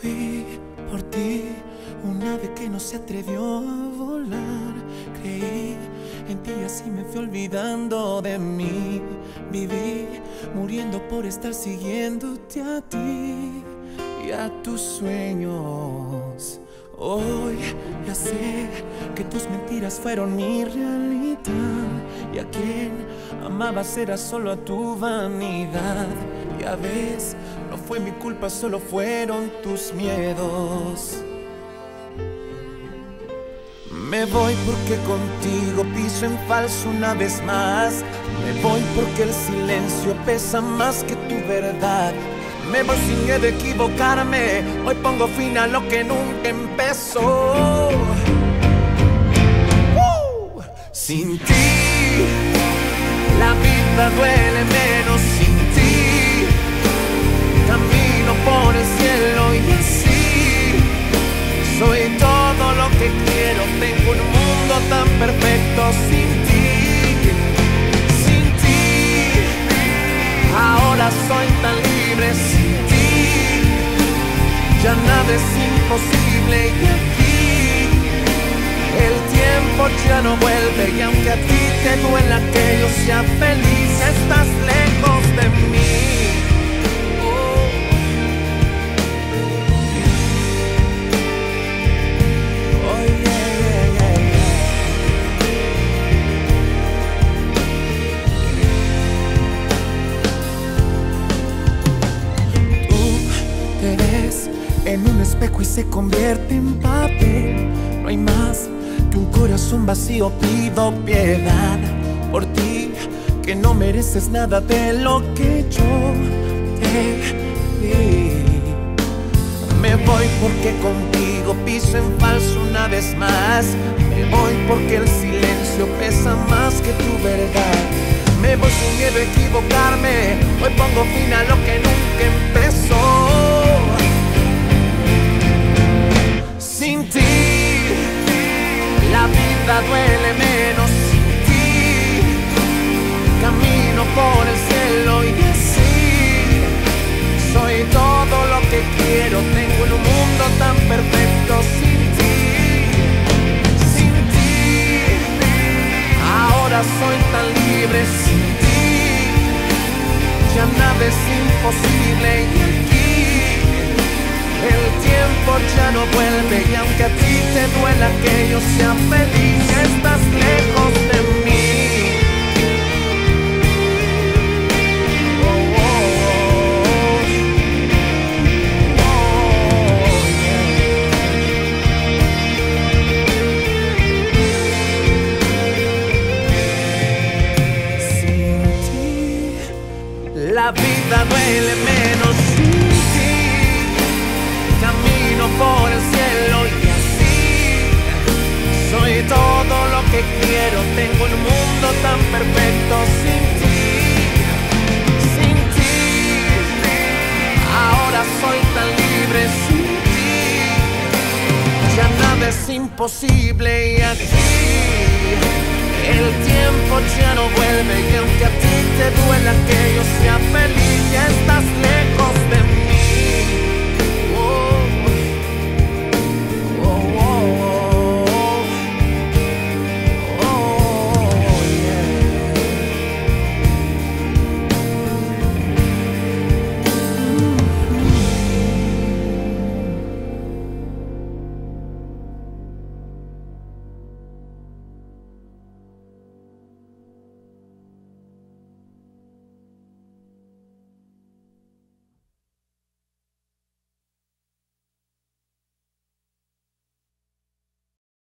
Fui por ti, un ave que no se atrevió a volar. Creí en ti y así me fui olvidando de mí. Viví muriendo por estar siguiéndote a ti y a tus sueños. Hoy ya sé que tus mentiras fueron mi realidad, y a quien amabas era solo a tu vanidad. Ya ves, no fue mi culpa, solo fueron tus miedos. Me voy porque contigo piso en falso una vez más. Me voy porque el silencio pesa más que tu verdad. Me voy sin miedo a equivocarme. Hoy pongo fin a lo que nunca empezó. Sin ti la vida duele menos. Sin ti camino por el cielo y así soy todo lo que quiero. Tengo un mundo tan perfecto sin ti. Sin ti ahora soy tan libre. Sin ti ya nada es imposible. Y aquí el tiempo ya no vuelve. Y aunque a ti te duela que yo sea feliz, estás lejos de mí. En un espejo y se convierte en papel. No hay más que un corazón vacío. Pido piedad por ti, que no mereces nada de lo que yo te di. Me voy porque contigo piso en falso una vez más. Me voy porque el silencio pesa más que tu verdad. Me voy sin miedo a equivocarme. Hoy pongo fin a lo que nunca empezó. Sin ti la vida duele menos. Sin ti camino por el cielo y así soy todo lo que quiero. Tengo un mundo tan perfecto sin ti. Sin ti ahora soy tan libre. Sin ti ya nada es imposible. Y aquí el tiempo ya no vuelve. Y aunque a ti te duela que yo sea feliz, estás lejos de mí. Oh, oh, oh. Oh, yeah. Sin ti la vida duele menos. Camino por el cielo y así soy todo lo que quiero. Tengo un mundo tan perfecto sin ti. Sin ti ahora soy tan libre. Sin ti ya nada es imposible. Y aquí el tiempo ya no vuelve. Y aunque a ti te duela que yo sea feliz, ya estás